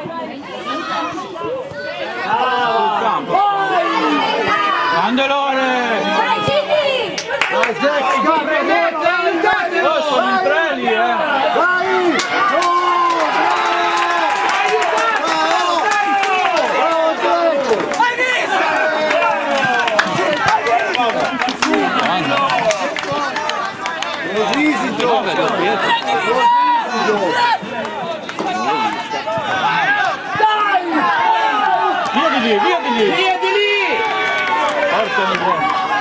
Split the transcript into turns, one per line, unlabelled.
Candelone! Oh, sono in tre lì, Vai! Via di lì! Via di lì! Porca miseria!